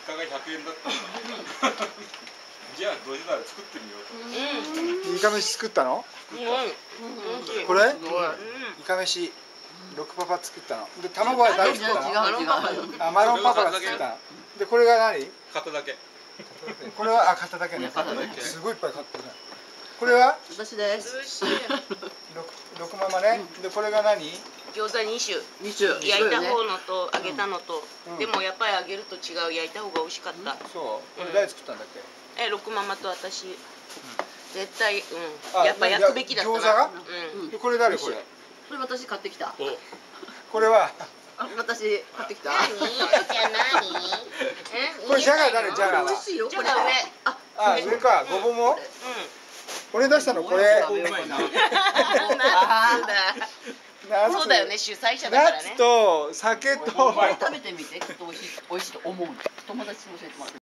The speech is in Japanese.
価が100円だったじゃあどうせなら作ってみようと。 イカ飯作ったの？これ？イカ飯6パパ作ったの。で卵は誰作ったの？あ、マロンパパが作ったの。でこれが何？ 型だけ。 これは型だけね。すごいいっぱい買ってるね。これは？ 私です。 6ママね。でこれが何？ 餃子2種。焼いた方のと揚げたのと。でもやっぱり揚げると違う。焼いた方が美味しかった。 そう。これ誰作ったんだっけ？ 6ママと私。絶対やっぱ焼くべきだったな。 餃子が？これ誰これ？ これ私買ってきた。 これは？ 私買ってきた。 何？じゃ何？ これジャガー誰？ジャガーは？ 美味しいよ。 じゃが上。 あ、上か。ごぼうも？これ出したのこれ。 そうだよね、主催者だからね。 ナッツと酒と。 これ食べてみて。きっと美味しいと思う。友達に教えてもらって。